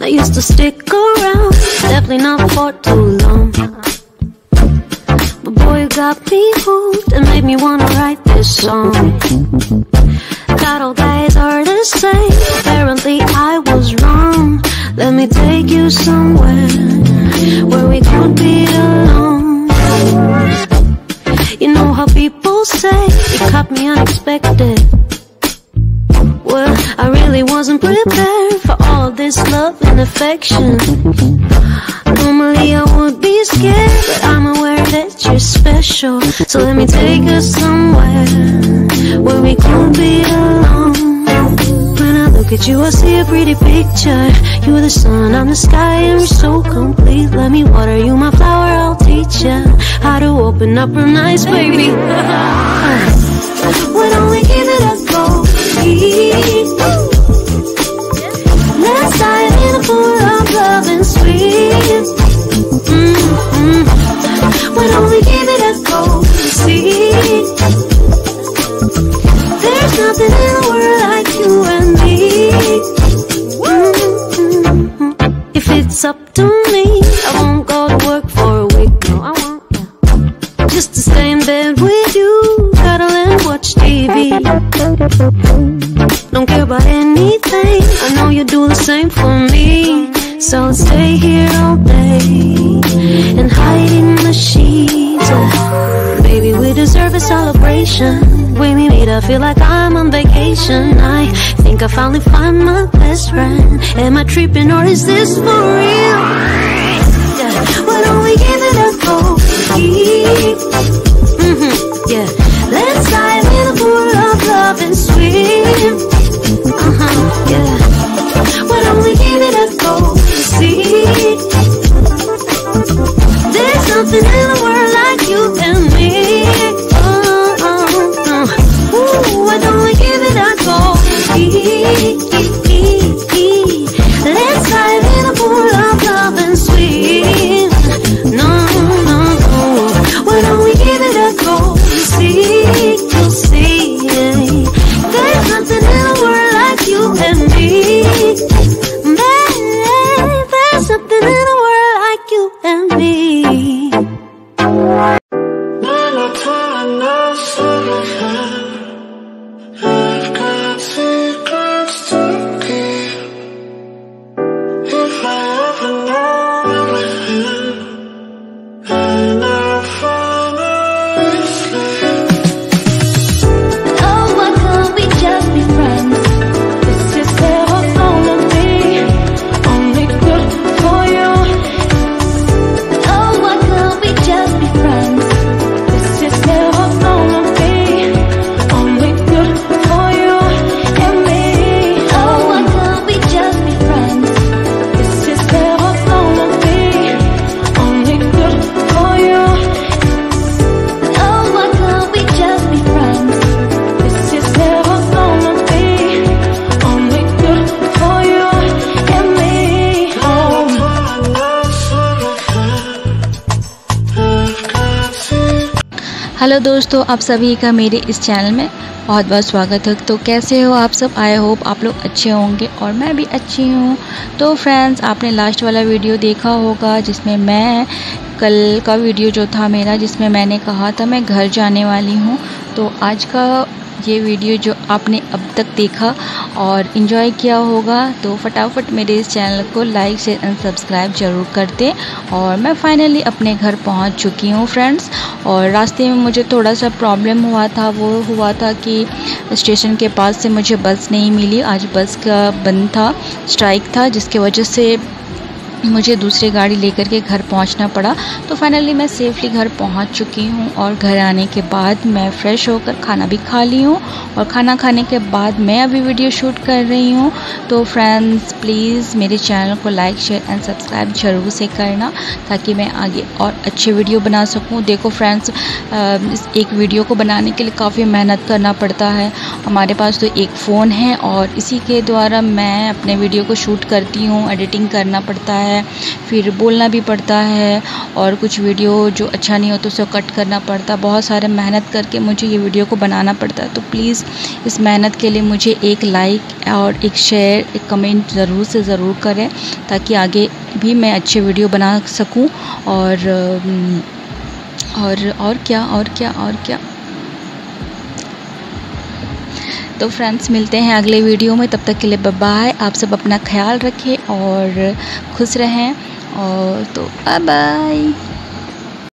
I used to stick around, definitely not for too long. But boy, you got me hooked and made me wanna write this song. Not all guys are the same, apparently I was wrong. Let me take you somewhere where we could be alone. You know how people say you caught me unexpected. Well, I really wasn't prepared for all this love and affection. Normally I would be scared, but I'm aware that you're special. So let me take us somewhere where we could be alone. When I look at you, I see a pretty picture. You're the sun, I'm the sky, and we're so complete. Let me water you, my flower, I'll teach you how to open up real nice, baby. Why don't we give it a go? Let's dive in a pool of love and sweet. Why don't we give it a go? See, there's nothing in the world like you and me. If it's up to me, I won't go to work for a week. No, I won't. Just to stay in bed with you, cuddle and watch TV. Don't care about anything, I know you do the same for me. So let's stay here all day and hide in the sheets. Baby, we deserve a celebration. When we meet, I feel like I'm on vacation. I think I finally find my best friend. Am I tripping or is this for real? Yeah. Why don't we give it a go? Yeah. Let's dive in a pool of love and swim. Yeah. Why don't we give it a go? See, there's nothing in the world like you and me. Ooh, why don't we give it a go? Let's dive in a pool of love and swim. No, no, no. Why don't we give it a go? See, you'll see. There's nothing in the world like you and me. There's something in the world like you and me. I've got secrets to keep. If I ever know everything, and I'll finally sleep. Oh, why can't we just be friends? This is never gonna be only good for you. Oh, why can't we just be friends? This is never gonna be only good for you and me. Oh, why can't we just be friends? This is never gonna be only good for you. Oh, why can't we just be friends? This is never gonna be only good for you and me. Oh. Hello दोस्तों, आप सभी का मेरे इस channel में बहुत बहुत स्वागत है। तो कैसे हो आप सब? आई होप आप लोग अच्छे होंगे और मैं भी अच्छी हूँ। तो फ्रेंड्स, आपने लास्ट वाला वीडियो देखा होगा जिसमें मैं कल का वीडियो जो था मेरा, जिसमें मैंने कहा था मैं घर जाने वाली हूँ। तो आज का ये वीडियो जो आपने अब तक देखा और इन्जॉय किया होगा, तो फटाफट मेरे इस चैनल को लाइक शेयर एंड सब्सक्राइब ज़रूर कर दें। और मैं फाइनली अपने घर पहुंच चुकी हूं फ्रेंड्स। और रास्ते में मुझे थोड़ा सा प्रॉब्लम हुआ था, वो हुआ था कि स्टेशन के पास से मुझे बस नहीं मिली। आज बस का बंद था, स्ट्राइक था, जिसकी वजह से मुझे दूसरी गाड़ी लेकर के घर पहुंचना पड़ा। तो फाइनली मैं सेफली घर पहुंच चुकी हूं। और घर आने के बाद मैं फ़्रेश होकर खाना भी खा ली हूं। और खाना खाने के बाद मैं अभी वीडियो शूट कर रही हूं। तो फ्रेंड्स, प्लीज़ मेरे चैनल को लाइक शेयर एंड सब्सक्राइब ज़रूर से करना, ताकि मैं आगे और अच्छे वीडियो बना सकूं। देखो फ्रेंड्स, इस एक वीडियो को बनाने के लिए काफ़ी मेहनत करना पड़ता है हमारे पास तो एक फ़ोन है और इसी के द्वारा मैं अपने वीडियो को शूट करती हूँ। एडिटिंग करना पड़ता है, फिर बोलना भी पड़ता है, और कुछ वीडियो जो अच्छा नहीं हो तो उसे कट करना पड़ता है। बहुत सारे मेहनत करके मुझे ये वीडियो को बनाना पड़ता है। तो प्लीज़ इस मेहनत के लिए मुझे एक लाइक और एक शेयर, एक कमेंट ज़रूर से ज़रूर करें, ताकि आगे भी मैं अच्छे वीडियो बना सकूं। और क्या। तो फ्रेंड्स, मिलते हैं अगले वीडियो में। तब तक के लिए बाय बाय। आप सब अपना ख्याल रखें और खुश रहें। और तो बाय बाय।